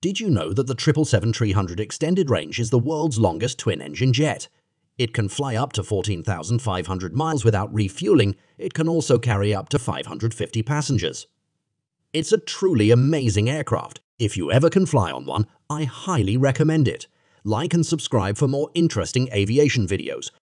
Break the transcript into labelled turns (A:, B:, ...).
A: Did you know that the 777-300 extended range is the world's longest twin-engine jet? It can fly up to 14,500 miles without refueling. It can also carry up to 550 passengers. It's a truly amazing aircraft. If you ever can fly on one, I highly recommend it. Like and subscribe for more interesting aviation videos.